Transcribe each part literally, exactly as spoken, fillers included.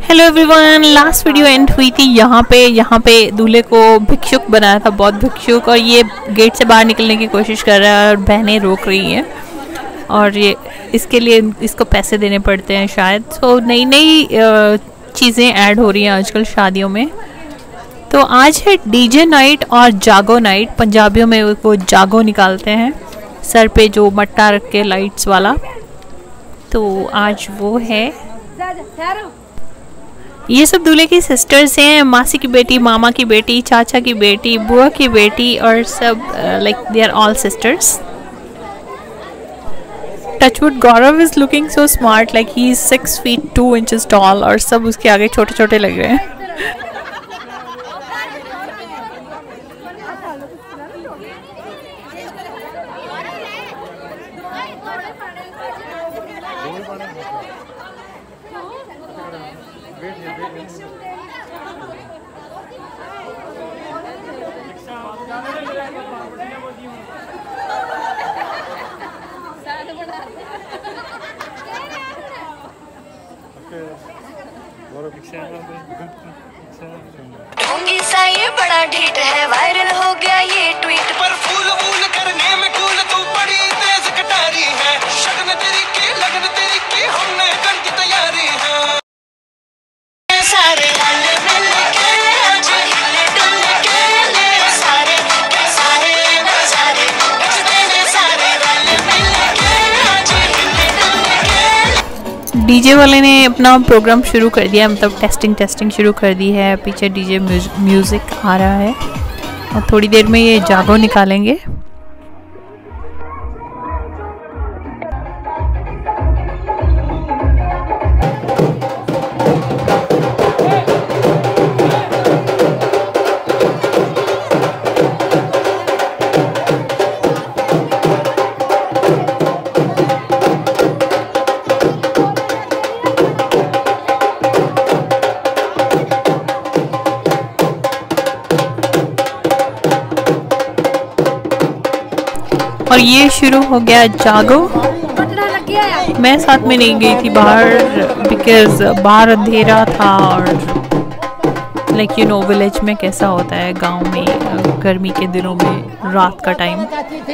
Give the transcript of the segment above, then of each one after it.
Hello everyone, last video end हुई थी यहाँ पे यहाँ पे दूल्हे को भिक्षुक बनाया था, बहुत भिक्षुक, और ये गेट से बाहर निकलने की कोशिश कर रहा है और बहनें रोक रही हैं और ये इसके लिए इसको पैसे देने पड़ते हैं शायद। तो नई नई चीज़ें ऐड हो रही हैं आजकल शादियों में। तो आज है डीजे नाइट और जागो नाइट। पंजाबियों में वो जागो निकालते हैं, सर पे जो मट्टा रख के लाइट्स वाला। तो आज वो है। ये सब दूल्हे की सिस्टर्स हैं, मासी की बेटी, मामा की बेटी, चाचा की बेटी, बुआ की बेटी, और सब like they are all sisters. Touchwood Gaurav is looking so smart, like he is six feet two inches tall, और सब उसके आगे छोटे छोटे लग रहे हैं। ये बड़ा ढीठ है, वायरल हो गया ये ट्वीट पर। फूल फूल करने में कूल तू बड़ी तेज कटारी है, शगन तेरी की लगन तेरी की हमने कर दी तैयारी है। सारे रल मिल के आज हिले डुल के ले सारे के सारे नजारे नचते सारे रल मिल के आज हिले डुल के। डीजे वाले ने अपना प्रोग्राम शुरू कर दिया, मतलब टेस्टिंग टेस्टिंग शुरू कर दी है। पीछे डीजे म्यूजिक आ रहा है और थोड़ी देर में ये जागो निकालेंगे। और ये शुरू हो गया जागो। मैं साथ में नहीं गई थी बाहर, बिकॉज बाहर अंधेरा था और लाइक यू नो विलेज में कैसा होता है, गांव में गर्मी के दिनों में रात का टाइम।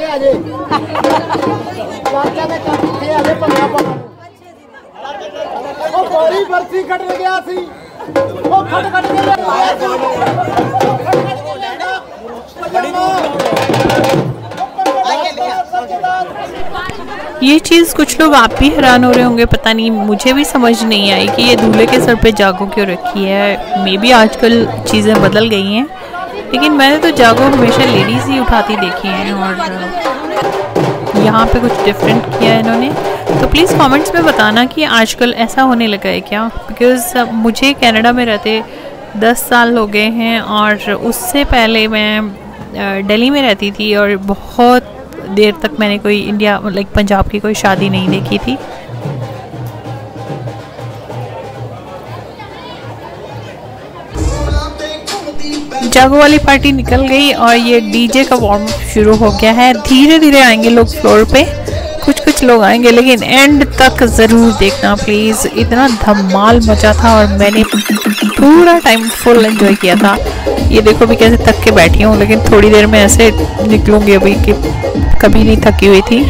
ये चीज़ कुछ लोग आप भी हैरान हो रहे होंगे, पता नहीं, मुझे भी समझ नहीं आई कि ये दूल्हे के सर पे जागो क्यों रखी है। मे बी आजकल चीज़ें बदल गई हैं, लेकिन मैंने तो जागो हमेशा लेडीज़ ही उठाती देखी हैं और यहाँ पे कुछ डिफरेंट किया है इन्होंने। तो प्लीज़ कमेंट्स में बताना कि आजकल ऐसा होने लगा है क्या, बिकॉज़ मुझे कनाडा में रहते दस साल हो गए हैं और उससे पहले मैं दिल्ली में रहती थी और बहुत देर तक मैंने कोई इंडिया लाइक पंजाब की कोई शादी नहीं देखी थी। जागो वाली पार्टी निकल गई और ये डीजे का वार्म अप शुरू हो गया है। धीरे धीरे आएंगे लोग फ्लोर पे, कुछ कुछ लोग आएंगे, लेकिन एंड तक ज़रूर देखना प्लीज़। इतना धमाल मचा था और मैंने पूरा टाइम फुल एंजॉय किया था। ये देखो भी कैसे थक के बैठी हूँ, लेकिन थोड़ी देर में ऐसे निकलूँगी अभी कि कभी नहीं थकी हुई थी।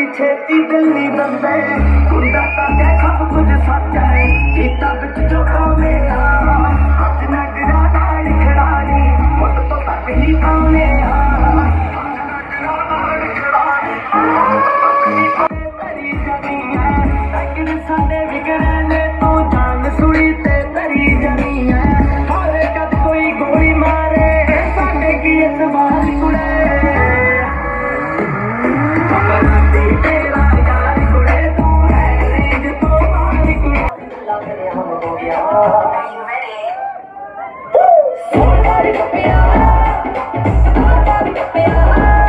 छेती छेती दिल नहीं बनते कुंडा ताके सब कुछ सच है गीता बिच जो कौने आज नगरा नाल खड़ानी मुझ तो तक ही कौने तेरी जमी है अगर साडे बिगड़ने तू जान सुनी ते तेरी जमी है हर कद कोई गोली मारे साडे की इतबार कुड़े तेरा यार कुड़े तू है रेंज तो मार कुड़े लग रहे हम हो गया सोनारी का प्यार सोनारी का प्यार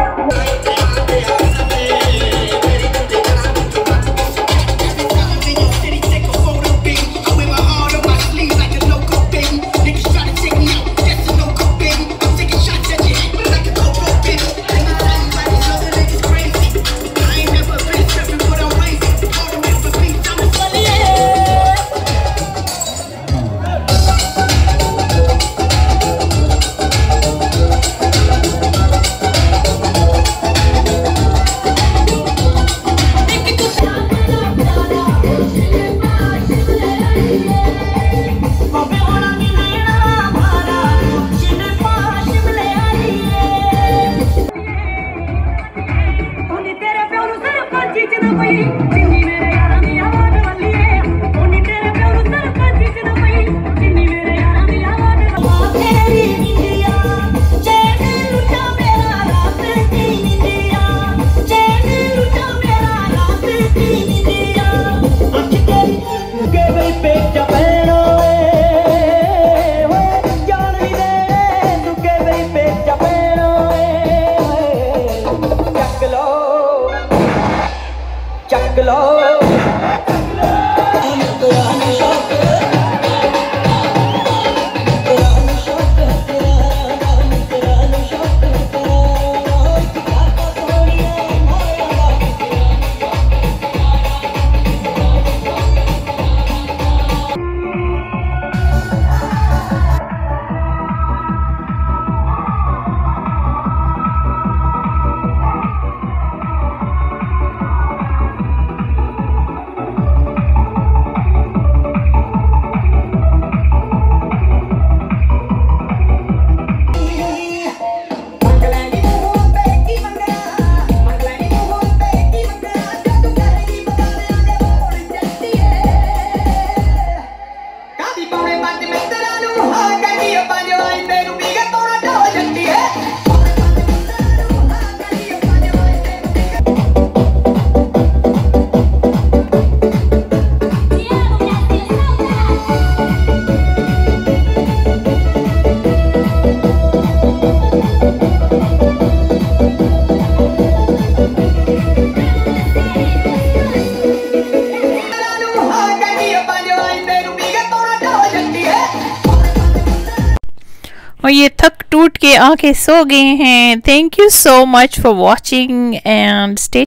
और ये थक टूट के आके सो गए हैं। Thank you so much for watching and stay